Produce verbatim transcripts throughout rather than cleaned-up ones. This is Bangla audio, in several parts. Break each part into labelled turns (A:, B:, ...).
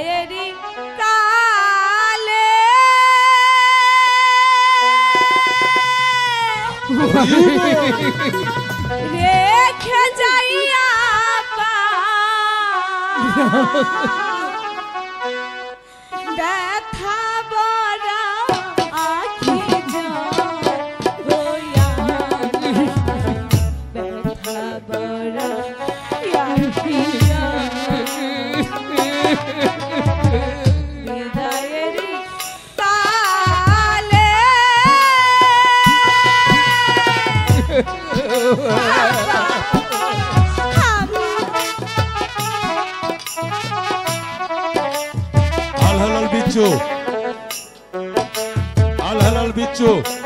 A: এরি কালে রেখে যাইয়া ব্যথা বড়া আখি রইয়া ব্যথা বড়া আখি বিদায়েরি কালে
B: আল হালাল বিচ্ছু আল হালাল বিচ্ছু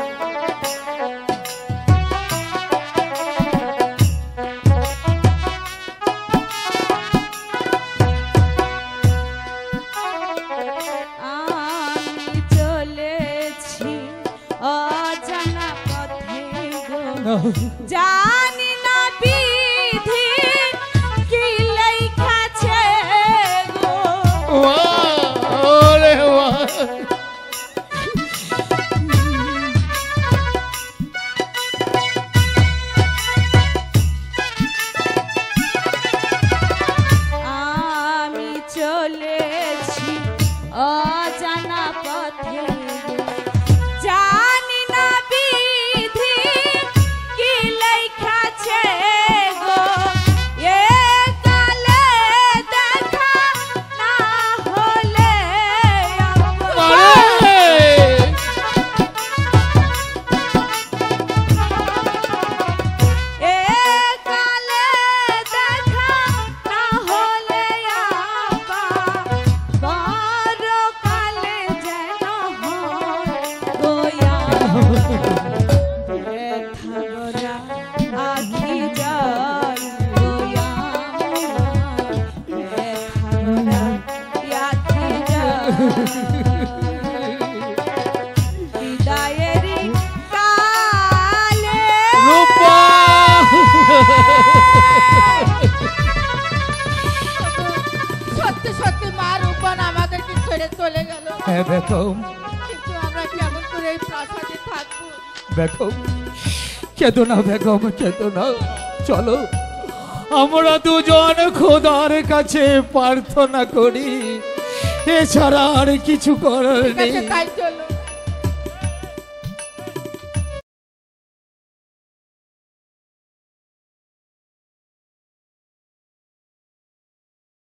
A: আমি চলেছি অজানা পথে গো জানি না বিধি কি লেখাছে গো
C: ওরে বাহ
A: আমি চলেছি অজানা পথে জানি না বিধি কি লেখাছে গো এ কালে দেখা না হলে এ কালে দেখা না হলে আপা বড় কালে যেন হয় গোয়া ব্যথা গড়া আখি জল গোয়া ব্যথা গড়া আখি জল বিদায়েরি কালে
C: রূপা
D: সত্যি সত্যি মা রূপন আমাদেরকে ছেড়ে চলে গেল।
C: হ্যাঁ বেগম
D: কিন্তু আমরা কেমন করে এই প্রাসাদে থাকবো?
C: বেগম কেঁদো না বেগম কেঁদো না চলো আমরা দুজন খোদার কাছে প্রার্থনা করি এছাড়া আর কিছু করার
D: ঠিক
C: নেই
D: আছে, তাই চলো।